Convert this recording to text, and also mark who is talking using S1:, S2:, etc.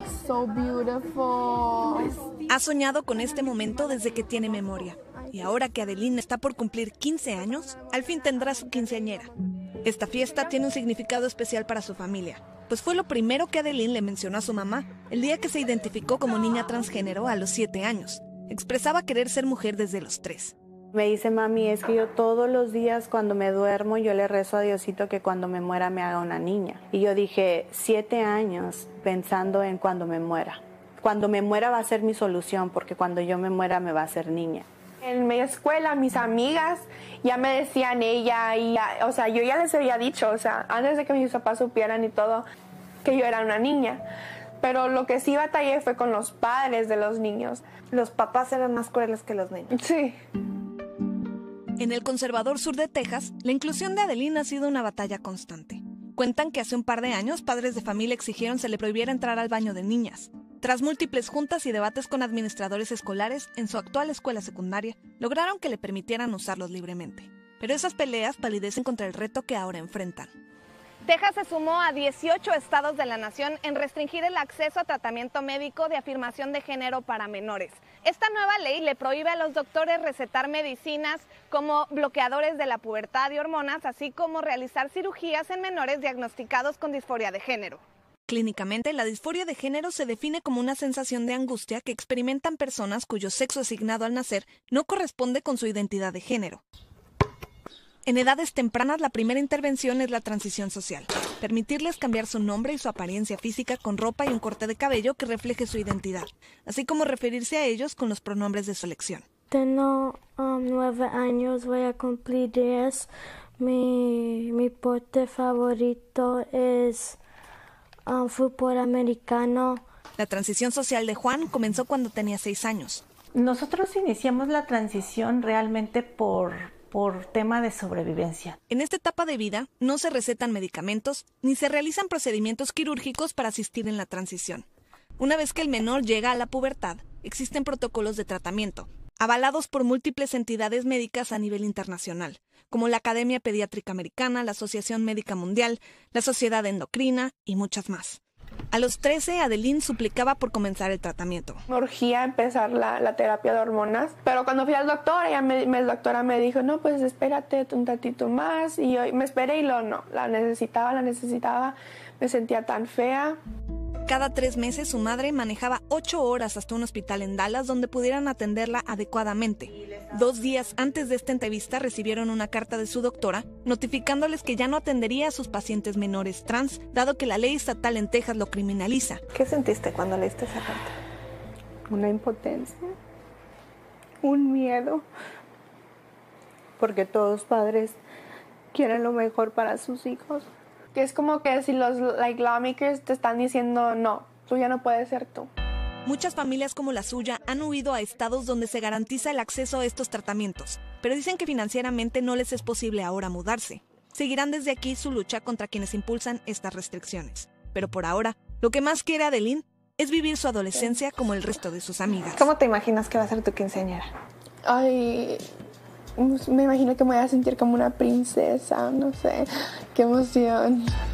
S1: So beautiful.
S2: Ha soñado con este momento desde que tiene memoria. Y ahora que Adeline está por cumplir 15 años, al fin tendrá su quinceañera. Esta fiesta tiene un significado especial para su familia, pues fue lo primero que Adeline le mencionó a su mamá el día que se identificó como niña transgénero a los 7 años. Expresaba querer ser mujer desde los 3.
S3: Me dice, mami, es que yo todos los días cuando me duermo yo le rezo a Diosito que cuando me muera me haga una niña. Y yo dije, 7 años pensando en cuando me muera. Cuando me muera va a ser mi solución, porque cuando yo me muera me va a ser niña.
S1: En mi escuela, mis amigas ya me decían ella, o sea, yo ya les había dicho, o sea, antes de que mis papás supieran y todo, que yo era una niña. Pero lo que sí batallé fue con los padres de los niños.
S4: Los papás eran más crueles que los niños.
S1: Sí.
S2: En el conservador sur de Texas, la inclusión de Adeline ha sido una batalla constante. Cuentan que hace un par de años, padres de familia exigieron se le prohibiera entrar al baño de niñas. Tras múltiples juntas y debates con administradores escolares en su actual escuela secundaria, lograron que le permitieran usarlos libremente. Pero esas peleas palidecen contra el reto que ahora enfrentan.
S5: Texas se sumó a 18 estados de la nación en restringir el acceso a tratamiento médico de afirmación de género para menores. Esta nueva ley le prohíbe a los doctores recetar medicinas como bloqueadores de la pubertad y hormonas, así como realizar cirugías en menores diagnosticados con disforia de género.
S2: Clínicamente, la disforia de género se define como una sensación de angustia que experimentan personas cuyo sexo asignado al nacer no corresponde con su identidad de género. En edades tempranas, la primera intervención es la transición social. Permitirles cambiar su nombre y su apariencia física con ropa y un corte de cabello que refleje su identidad, así como referirse a ellos con los pronombres de su elección.
S6: Tengo 9 años, voy a cumplir 10. Mi deporte favorito es fútbol americano.
S2: La transición social de Juan comenzó cuando tenía 6 años.
S4: Nosotros iniciamos la transición realmente por tema de sobrevivencia.
S2: En esta etapa de vida no se recetan medicamentos ni se realizan procedimientos quirúrgicos para asistir en la transición. Una vez que el menor llega a la pubertad, existen protocolos de tratamiento, avalados por múltiples entidades médicas a nivel internacional, como la Academia Pediátrica Americana, la Asociación Médica Mundial, la Sociedad Endocrina y muchas más. A los 13, Adeline suplicaba por comenzar el tratamiento.
S1: Me urgía empezar la terapia de hormonas, pero cuando fui al doctor, la doctora me dijo, no, pues espérate un ratito más, y yo me esperé y no, la necesitaba, me sentía tan fea.
S2: Cada 3 meses su madre manejaba 8 horas hasta un hospital en Dallas donde pudieran atenderla adecuadamente. 2 días antes de esta entrevista recibieron una carta de su doctora notificándoles que ya no atendería a sus pacientes menores trans, dado que la ley estatal en Texas lo criminaliza.
S4: ¿Qué sentiste cuando leíste esa carta?
S3: Una impotencia, un miedo, porque todos padres quieren lo mejor para sus hijos.
S1: Que es como que si los lawmakers te están diciendo, no, tú ya no puedes ser tú.
S2: Muchas familias como la suya han huido a estados donde se garantiza el acceso a estos tratamientos, pero dicen que financieramente no les es posible ahora mudarse. Seguirán desde aquí su lucha contra quienes impulsan estas restricciones. Pero por ahora, lo que más quiere Adeline es vivir su adolescencia como el resto de sus amigas.
S4: ¿Cómo te imaginas que va a ser tu quinceañera?
S1: Ay, me imagino que me voy a sentir como una princesa, no sé, qué emoción.